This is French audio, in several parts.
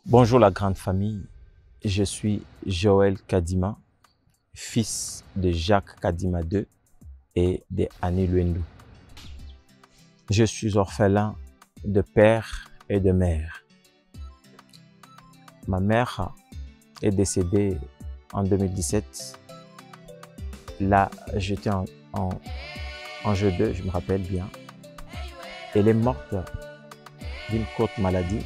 Bonjour la grande famille, je suis Joël Kadima, fils de Jacques Kadima II et de Annie Luendu. Je suis orphelin de père et de mère. Ma mère est décédée en 2017. Là, j'étais en jeu 2, je me rappelle bien. Elle est morte d'une courte maladie.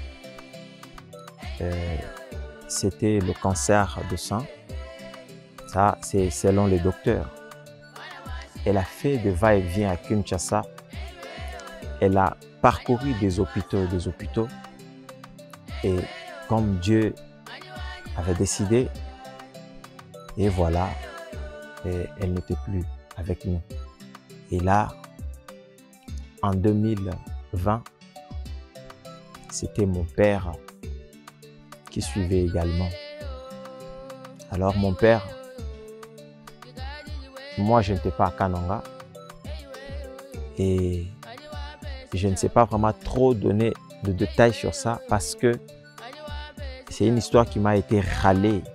C'était le cancer du sein. Ça, c'est selon les docteurs. Elle a fait des va-et-vient à Kinshasa. Elle a parcouru des hôpitaux. Et comme Dieu avait décidé, et voilà, elle n'était plus avec nous. Et là, en 2020, c'était mon père qui suivait également. Alors mon père, moi je n'étais pas à Kananga et je ne sais pas vraiment trop donner de détails sur ça parce que c'est une histoire qui m'a été râlée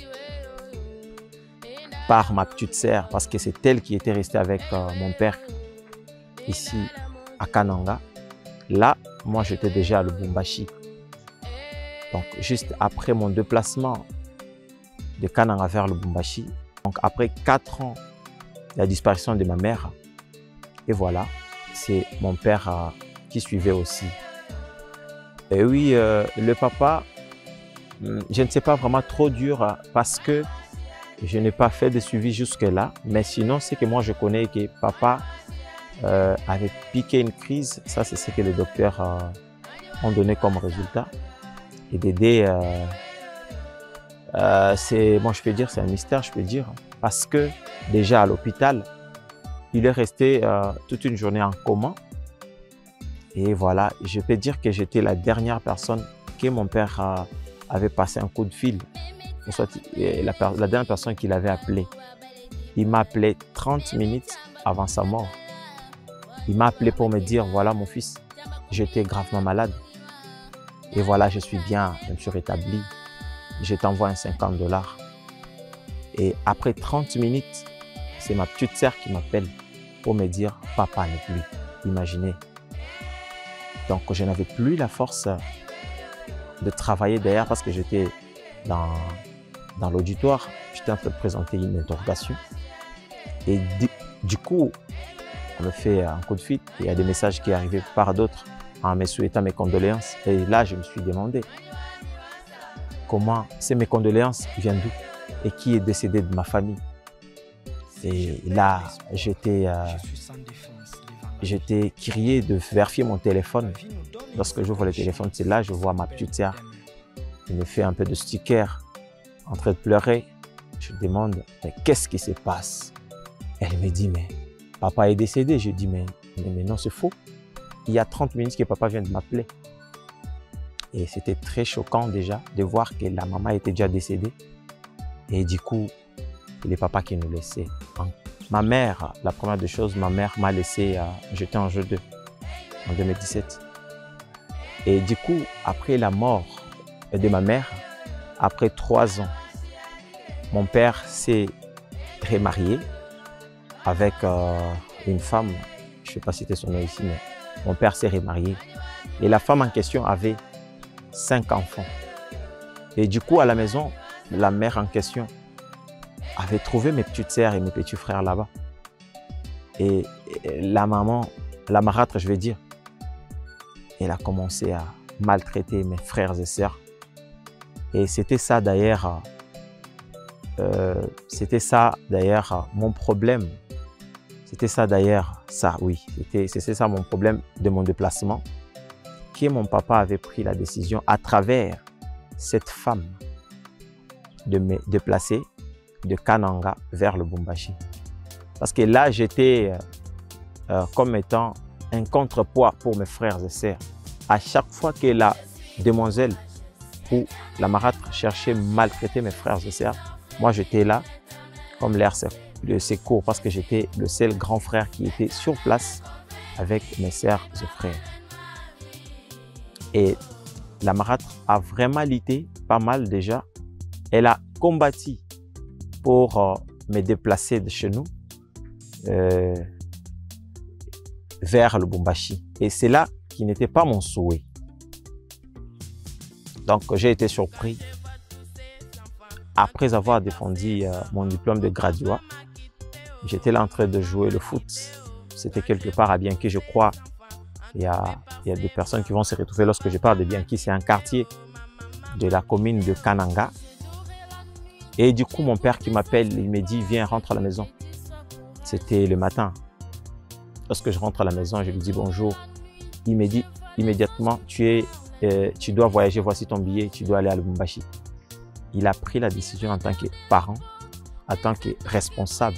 par ma petite sœur parce que c'est elle qui était restée avec mon père ici à Kananga. Là, moi j'étais déjà à Lubumbashi. Donc, juste après mon déplacement de Kananga vers Lubumbashi, donc après 4 ans de la disparition de ma mère, et voilà, c'est mon père qui suivait aussi. Et oui, le papa, je ne sais pas vraiment trop dur parce que je n'ai pas fait de suivi jusque-là, mais sinon, c'est que moi je connais que papa avait piqué une crise, ça c'est ce que les docteurs ont donné comme résultat. Et Dédé, moi je peux dire, c'est un mystère, je peux dire, parce que déjà à l'hôpital, il est resté toute une journée en coma. Et voilà, je peux dire que j'étais la dernière personne que mon père avait passé un coup de fil, soit la dernière personne qu'il avait appelée. Il m'a appelé 30 minutes avant sa mort. Il m'a appelé pour me dire, voilà mon fils, j'étais gravement malade. Et voilà, je suis bien, je me suis rétabli. Je t'envoie un 50 $. Et après 30 minutes, c'est ma petite sœur qui m'appelle pour me dire « Papa n'est plus ». Imaginez. Donc, je n'avais plus la force de travailler derrière parce que j'étais dans l'auditoire. J'étais en train de présenter une interrogation. Et du coup, on me fait un coup de fil. Il y a des messages qui arrivaient par d'autres en me souhaitant mes condoléances. Et là, je me suis demandé comment mes condoléances viennent d'où et qui est décédé de ma famille. Et là, j'étais crié de vérifier mon téléphone. Lorsque j'ouvre le téléphone, c'est là que je vois ma petite sœur. Elle me fait un peu de sticker, en train de pleurer. Je demande, mais qu'est-ce qui se passe? Elle me dit, mais papa est décédé. Je dis, mais non, c'est faux. Il y a 30 minutes que papa vient de m'appeler. Et c'était très choquant déjà de voir que la maman était déjà décédée. Et du coup, c'est le papa qui nous laissait. Ma mère, la première des choses, ma mère m'a laissé, j'étais en jeu 2 en 2017. Et du coup, après la mort de ma mère, après 3 ans, mon père s'est remarié avec une femme, je ne sais pas citer son nom ici, mais mon père s'est remarié. Et la femme en question avait 5 enfants. Et du coup, à la maison, la mère en question avait trouvé mes petites sœurs et mes petits frères là-bas. Et la maman, la marâtre, je vais dire, elle a commencé à maltraiter mes frères et sœurs. Et c'était ça d'ailleurs, mon problème. C'était ça d'ailleurs, c'était ça mon problème de mon déplacement, que mon papa avait pris la décision à travers cette femme de me déplacer de Kananga vers le Lubumbashi. Parce que là, j'étais comme étant un contrepoids pour mes frères et sœurs. À chaque fois que la demoiselle ou la marâtre cherchait à maltraiter mes frères et sœurs, moi j'étais là comme l'air de secours parce que j'étais le seul grand frère qui était sur place avec mes sœurs et frères. Et la marâtre a vraiment lutté pas mal déjà. Elle a combattu pour me déplacer de chez nous vers Lubumbashi. Et c'est là qui n'était pas mon souhait. Donc, j'ai été surpris. Après avoir défendu mon diplôme de graduat, j'étais là en train de jouer le foot. C'était quelque part à Bianchi, je crois. Il y a des personnes qui vont se retrouver lorsque je parle de Bianchi. C'est un quartier de la commune de Kananga. Et du coup, mon père qui m'appelle, il me dit, viens, rentre à la maison. C'était le matin. Lorsque je rentre à la maison, je lui dis bonjour. Il me dit immédiatement, tu dois voyager, voici ton billet, tu dois aller à Lubumbashi. Il a pris la décision en tant que parent, en tant que responsable.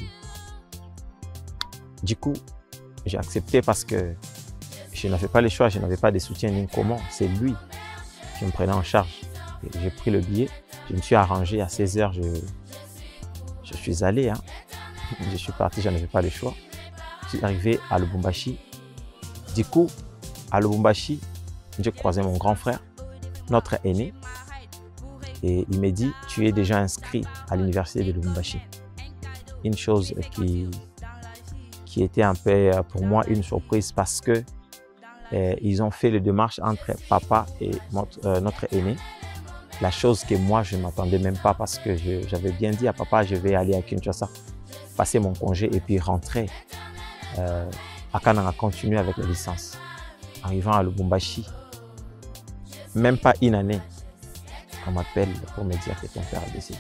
Du coup, j'ai accepté parce que je n'avais pas le choix, je n'avais pas de soutien ni comment. C'est lui qui me prenait en charge. J'ai pris le billet, je me suis arrangé à 16 h, je suis allé. Je suis parti, je n'avais pas le choix. Je suis arrivé à Lubumbashi. Du coup, à Lubumbashi, j'ai croisé mon grand frère, notre aîné. Et il m'a dit, tu es déjà inscrit à l'université de Lubumbashi. Une chose qui était un peu pour moi une surprise parce que ils ont fait les démarches entre papa et notre aîné. La chose que moi, je ne m'attendais même pas parce que j'avais bien dit à papa, je vais aller à Kinshasa, passer mon congé et puis rentrer à Kananga, continuer avec la licence. Arrivant à Lubumbashi, même pas une année, on m'appelle pour me dire que ton père a décédé.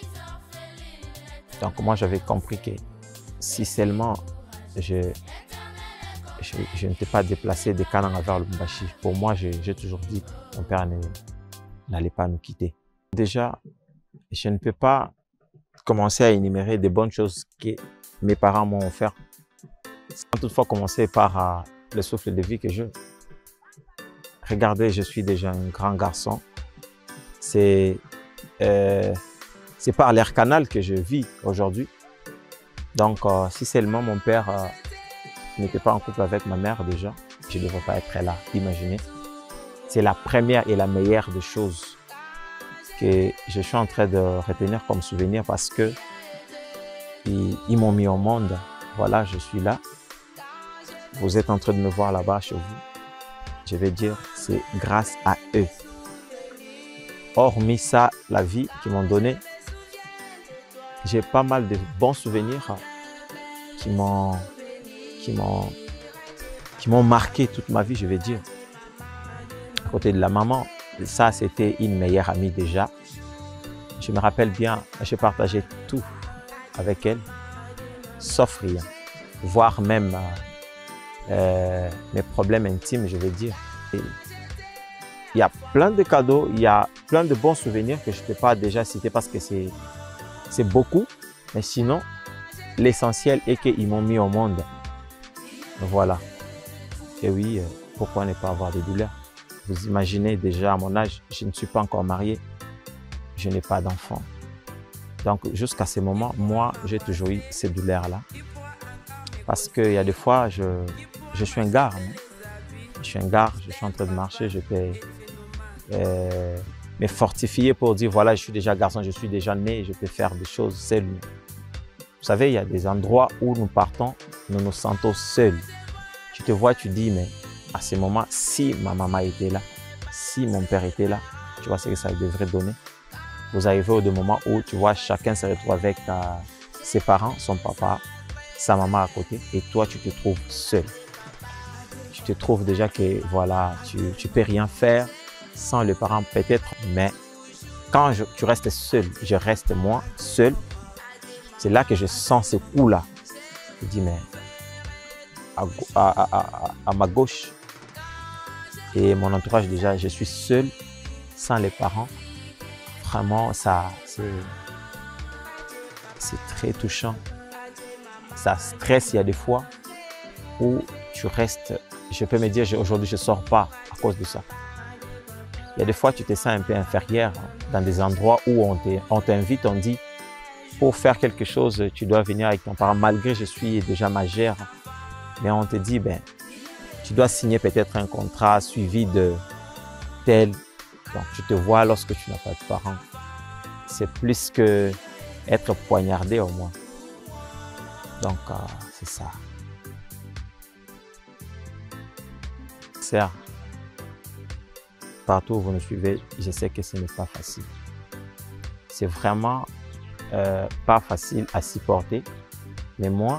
Donc moi, j'avais compris que si seulement je n'étais pas déplacé de Kananga vers Lubumbashi, pour moi, j'ai toujours dit que mon père n'allait pas nous quitter. Déjà, je ne peux pas commencer à énumérer des bonnes choses que mes parents m'ont offert, sans toutefois commencer par le souffle de vie que j'ai. Regardez, je suis déjà un grand garçon. C'est par l'air canal que je vis aujourd'hui. Donc, si seulement mon père n'était pas en couple avec ma mère déjà, je ne devrais pas être là. Imaginez. C'est la première et la meilleure des choses que je suis en train de retenir comme souvenir parce que ils m'ont mis au monde. Voilà, je suis là. Vous êtes en train de me voir là-bas chez vous. Je vais dire, c'est grâce à eux. Hormis ça, la vie qu'ils m'ont donnée, j'ai pas mal de bons souvenirs qui m'ont marqué toute ma vie, je vais dire. À côté de la maman, ça c'était une meilleure amie déjà. Je me rappelle bien, j'ai partagé tout avec elle, sauf rien, voire même mes problèmes intimes, je vais dire. Et il y a plein de cadeaux, il y a plein de bons souvenirs que je ne peux pas déjà citer parce que c'est beaucoup. Mais sinon, l'essentiel est qu'ils m'ont mis au monde. Voilà. Et oui, pourquoi ne pas avoir de douleur? Vous imaginez déjà à mon âge, je ne suis pas encore marié, je n'ai pas d'enfant. Donc jusqu'à ce moment, moi, j'ai toujours eu ces douleurs-là. Parce qu'il y a des fois, je suis un gars. Je suis un gars, je suis en train de marcher, je peux me fortifier pour dire, voilà, je suis déjà garçon, je suis déjà né, je peux faire des choses seul. Vous savez, il y a des endroits où nous partons, nous nous sentons seuls. Tu te vois, tu dis, mais à ce moment, si ma maman était là, si mon père était là, tu vois ce que ça devrait donner. Vous arrivez au moment où, tu vois, chacun se retrouve avec ses parents, son papa, sa maman à côté, et toi, tu te trouves seul. Tu te trouves déjà que, voilà, tu peux rien faire sans les parents peut-être, mais quand tu restes seul, je reste moi seul, c'est là que je sens ce coup-là. Je dis, mais à ma gauche et mon entourage déjà, je suis seul, sans les parents. Vraiment, ça, c'est très touchant. Ça stresse, il y a des fois où tu restes, je peux me dire, aujourd'hui, je ne sors pas à cause de ça. Il y a des fois, tu te sens un peu inférieur dans des endroits où on t'invite, on dit, pour faire quelque chose, tu dois venir avec ton parent, malgré que je suis déjà majeur. Mais on te dit, ben, tu dois signer peut-être un contrat suivi de tel Donc, tu te vois lorsque tu n'as pas de parents. C'est plus que être poignardé au moins. Donc, c'est ça. Certes, partout où vous nous suivez, je sais que ce n'est pas facile. C'est vraiment pas facile à supporter. Mais moi,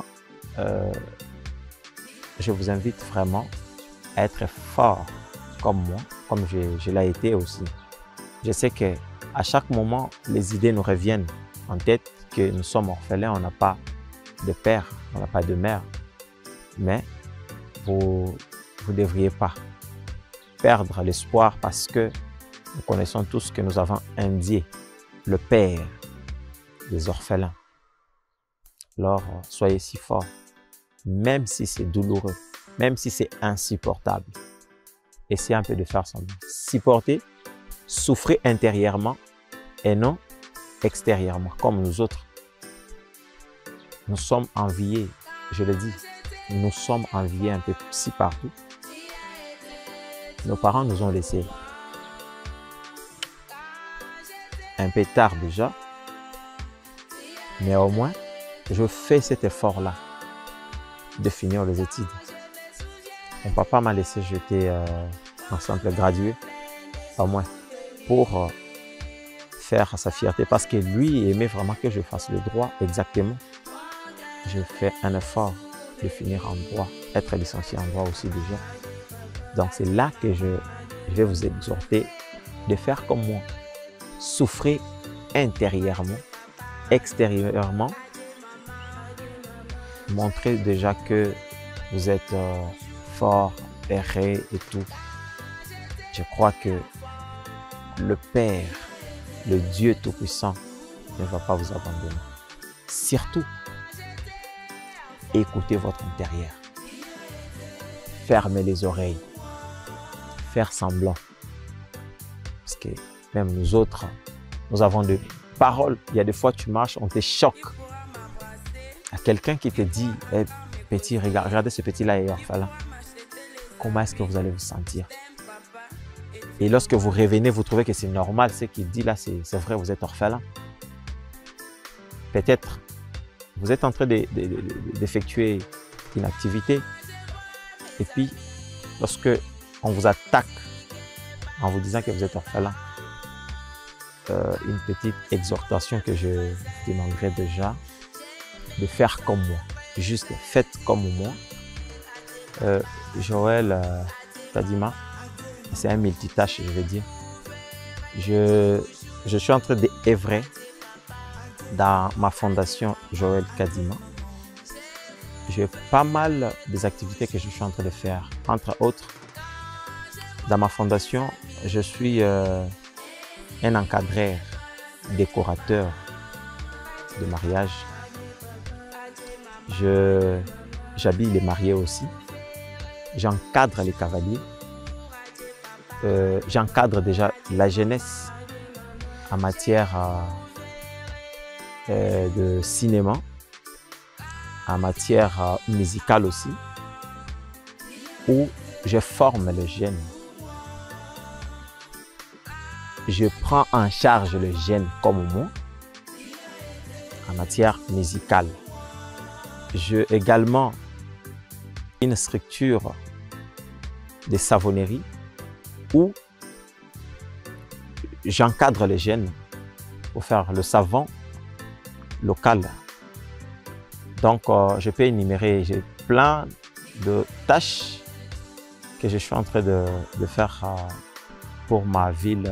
je vous invite vraiment à être fort comme moi, comme je l'ai été aussi. Je sais qu'à chaque moment, les idées nous reviennent en tête que nous sommes orphelins, on n'a pas de père, on n'a pas de mère. Mais vous ne devriez pas perdre l'espoir parce que nous connaissons tous que nous avons un Dieu, le Père des orphelins. Alors, soyez si forts, même si c'est douloureux, même si c'est insupportable. Essayez un peu de faire semblant. Supporter, souffrir intérieurement et non extérieurement, comme nous autres. Nous sommes enviés, je le dis, nous sommes enviés un peu si partout. Nos parents nous ont laissés un peu tard déjà, mais au moins, je fais cet effort-là de finir les études. Mon papa m'a laissé jeter un simple gradué, au moins, pour faire sa fierté, parce que lui aimait vraiment que je fasse le droit exactement. Je fais un effort de finir en droit, être licencié en droit aussi déjà. Donc c'est là que je vais vous exhorter de faire comme moi. Souffrez intérieurement, extérieurement. Montrez déjà que vous êtes fort, erré et tout. Je crois que le Père, le Dieu Tout-Puissant, ne va pas vous abandonner. Surtout, écoutez votre intérieur. Fermez les oreilles. Faire semblant. Parce que même nous autres, nous avons des paroles. Il y a des fois, tu marches, on te choque. Il y a quelqu'un qui te dit, hey, petit, regardez ce petit-là est orphelin. Comment est-ce que vous allez vous sentir? Et lorsque vous revenez, vous trouvez que c'est normal, ce qu'il dit là, c'est vrai, vous êtes orphelin. Peut-être, vous êtes en train d'effectuer une activité. Et puis, lorsque on vous attaque en vous disant que vous êtes orphelin, une petite exhortation que je vous demanderai déjà de faire comme moi. Juste faites comme moi. Joël Kadima, c'est un multitâche, je veux dire. Je suis en train d'œuvrer dans ma fondation Joël Kadima. J'ai pas mal des activités que je suis en train de faire. Entre autres, dans ma fondation, je suis un encadreur, décorateur de mariage. J'habille les mariés aussi. J'encadre les cavaliers. J'encadre déjà la jeunesse en matière de cinéma, en matière musicale aussi, où je forme les jeunes. Je prends en charge le jeune comme moi en matière musicale. J'ai également une structure de savonnerie où j'encadre les jeunes pour faire le savon local. Donc, je peux énumérer, j'ai plein de tâches que je suis en train de faire pour ma ville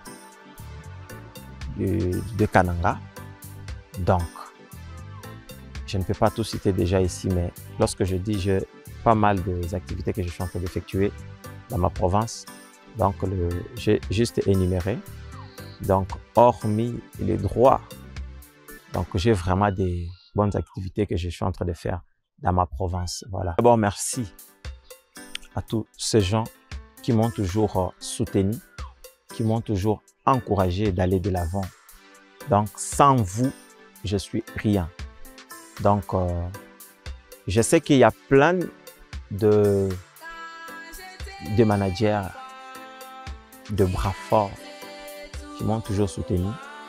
de Kananga. Donc, je ne peux pas tout citer déjà ici, mais lorsque je dis j'ai pas mal des activités que je suis en train d'effectuer dans ma province, donc j'ai juste énuméré. Donc, hormis les droits, donc j'ai vraiment des bonnes activités que je suis en train de faire dans ma province. Voilà. D'abord, merci à tous ces gens qui m'ont toujours soutenu, qui m'ont toujours encouragé d'aller de l'avant. Donc, sans vous, je suis rien. Donc, je sais qu'il y a plein de managers, de bras forts qui m'ont toujours soutenu.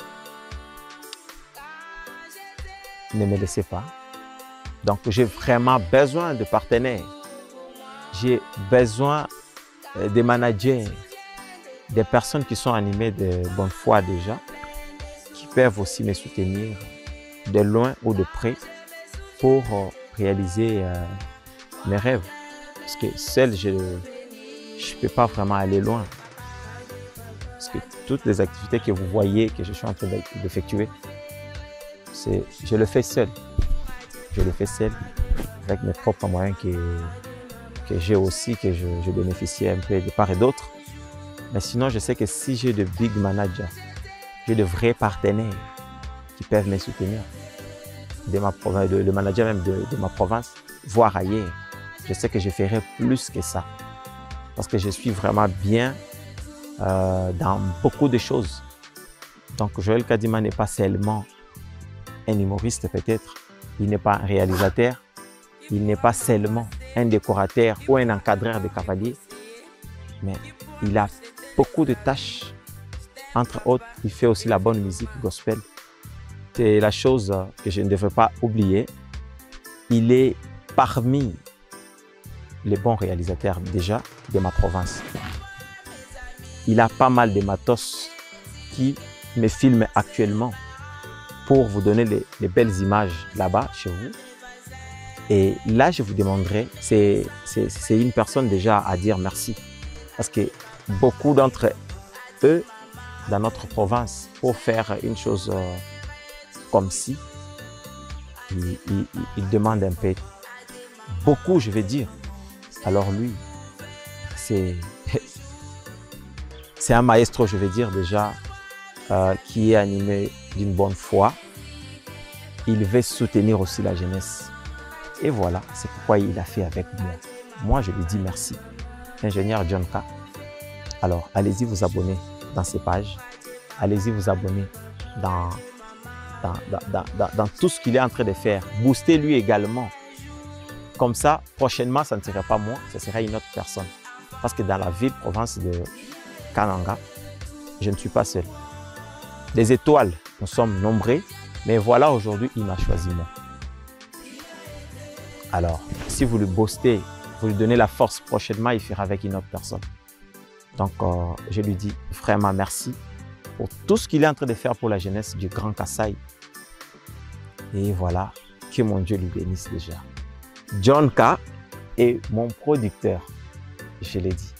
Ne me laissez pas. Donc, j'ai vraiment besoin de partenaires. J'ai besoin de managers, des personnes qui sont animées de bonne foi déjà, qui peuvent aussi me soutenir de loin ou de près pour réaliser mes rêves. Parce que seul, je ne peux pas vraiment aller loin. Parce que toutes les activités que vous voyez, que je suis en train d'effectuer, je le fais seul. Je le fais seul avec mes propres moyens que j'ai aussi, que je bénéficie un peu de part et d'autre. Mais sinon, je sais que si j'ai de big managers, j'ai de vrais partenaires qui peuvent me soutenir, de ma province, le manager même de ma province, voire ailleurs, je sais que je ferai plus que ça. Parce que je suis vraiment bien dans beaucoup de choses. Donc, Joël Kadima n'est pas seulement un humoriste peut-être, il n'est pas un réalisateur, il n'est pas seulement un décorateur ou un encadreur de cavaliers, mais il a beaucoup de tâches. Entre autres, il fait aussi la bonne musique gospel. C'est la chose que je ne devrais pas oublier. Il est parmi les bons réalisateurs déjà de ma province. Il a pas mal de matos qui me filment actuellement pour vous donner les belles images là-bas, chez vous. Et là, je vous demanderai, c'est une personne déjà à dire merci. Parce que beaucoup d'entre eux, dans notre province, pour faire une chose comme ci, ils demandent un peu, beaucoup, je vais dire. Alors lui, c'est un maestro, je vais dire déjà, qui est animé d'une bonne foi. Il veut soutenir aussi la jeunesse. Et voilà, c'est pourquoi il a fait avec moi. Moi, je lui dis merci. Ingénieur John K. Alors, allez-y vous abonner dans ces pages. Allez-y vous abonner dans tout ce qu'il est en train de faire. Boostez lui également. Comme ça, prochainement, ça ne sera pas moi, ce sera une autre personne. Parce que dans la ville, province de Kananga, je ne suis pas seul. Les étoiles, nous sommes nombreux, mais voilà, aujourd'hui, il m'a choisi moi. Alors, si vous le boostez, vous lui donnez la force prochainement, il fera avec une autre personne. Donc, je lui dis vraiment merci pour tout ce qu'il est en train de faire pour la jeunesse du Grand Kasaï. Et voilà, que mon Dieu lui bénisse déjà. John K est mon producteur, je l'ai dit.